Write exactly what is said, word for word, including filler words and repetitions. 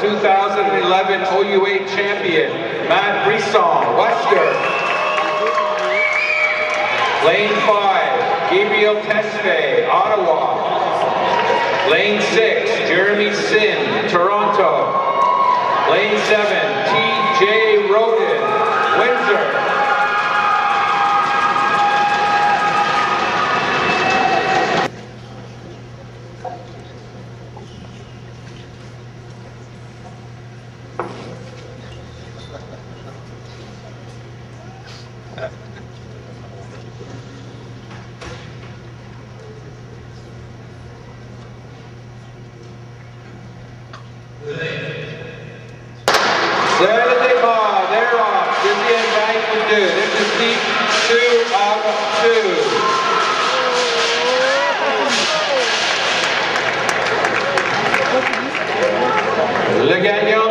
two thousand eleven O U A champion, Matt Brisson, Wester. Lane five, Gabriel Tesfaye, Ottawa. Lane six, Jeremy Sin, Toronto. Lane seven, T J Roden, Windsor. There they are, they're off. This is the right to do. This is deep two out of two. Look at you.